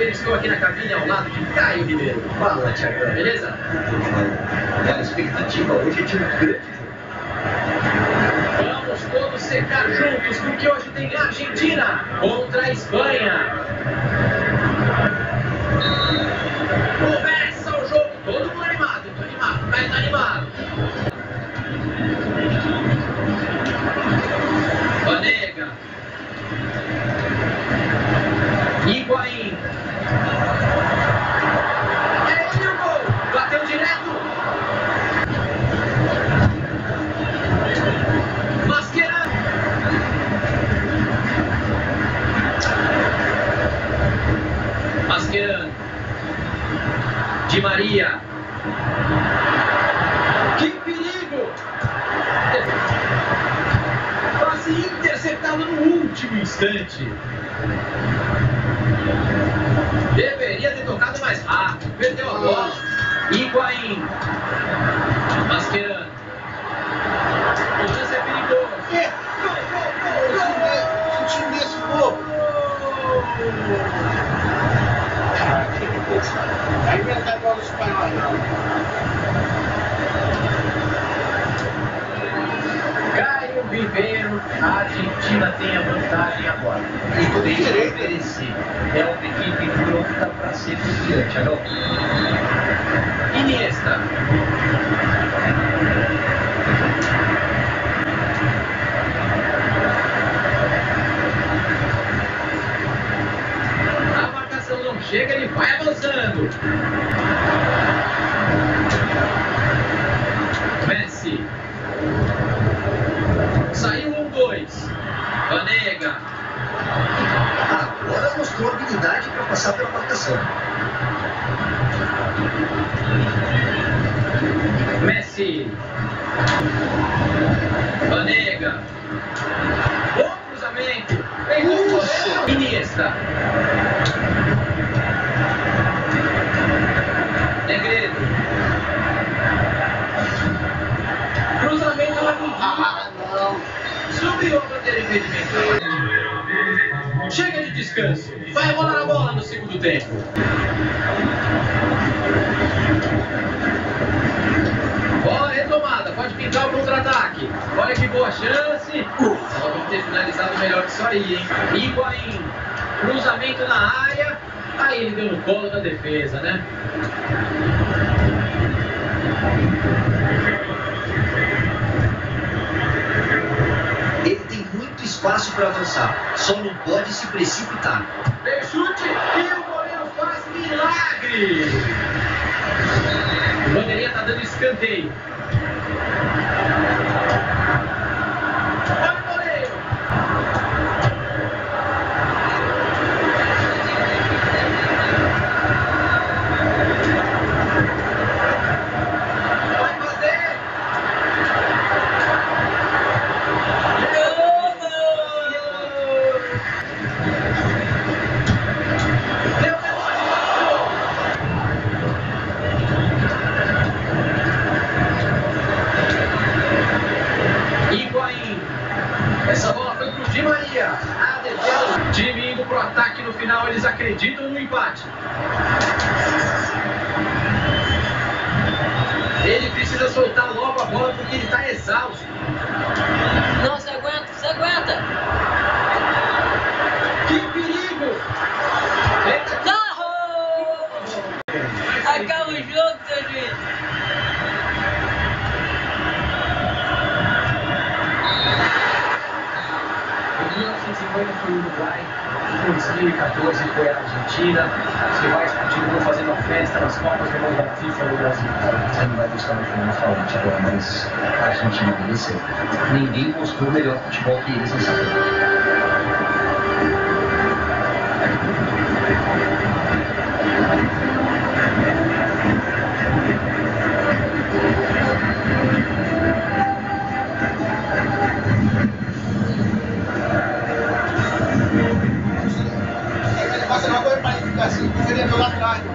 estou aqui na cabine ao lado de Caio Ribeiro. Fala, Thiago. Beleza? A expectativa hoje é de um grande jogo. Vamos todos secar juntos, porque hoje tem Argentina contra a Espanha. Começa o jogo, todo mundo animado. Tô animado, mas tá animado. Vanega. Higuaín. É ele o gol. Bateu direto. Mascherano. Mascherano. Di Maria. Que perigo! Passe interceptado no último instante. Deveria ter tocado mais rápido. Perdeu a bola. Higuaín. Mascherano. O lance é perigoso. O time desse povo. Aí não tá igual os espanhóis, não. Caio Ribeiro, a Argentina tem a vantagem agora. E tudo Tem que direito. oferecer. É uma equipe pronta para ser campeã, Thiago. Iniesta. A marcação não chega, ele vai avançando. Messi. Saiu 1-2. Vanega. Agora mostrou habilidade para passar pela marcação. Messi. Vanega. Bom cruzamento. Pegou o goleiro. Iniesta. Negredo. Cruzamento na medida. Não. Subiu para ter impedimento. Chega de descanso. Vai rolar a bola no segundo tempo. Bola retomada. Pode pintar o contra-ataque. Olha que boa chance. Ela pode ter finalizado melhor que isso aí, hein? Higuaín. Cruzamento na área. Aí ele deu no colo da defesa, né? Ele tem muito espaço para avançar, só não pode se precipitar. Tem chute e o goleiro faz milagre. O bandeirinha tá dando escanteio. Olha o goleiro. Vai fazer. Deu Higuaín. Essa bola foi pro Di Maria. A defesa. Time indo pro ataque no final, eles acreditam no empate. Ele precisa soltar logo a bola porque ele tá exausto. Não, você aguenta, você aguenta. Que perigo! Eita, Carro! Acaba o jogo, seu juiz. Em 1950 foi o Uruguai, em 2014 foi a Argentina. Os rivais continuam fazendo a festa nas Copas do Mundo da FIFA no Brasil. Você não vai buscar no final frente agora, mas a Argentina mereceu. Ninguém mostrou o melhor futebol que eles nessa época. Você não vai para ele ficar assim, porque ele é lá atrás.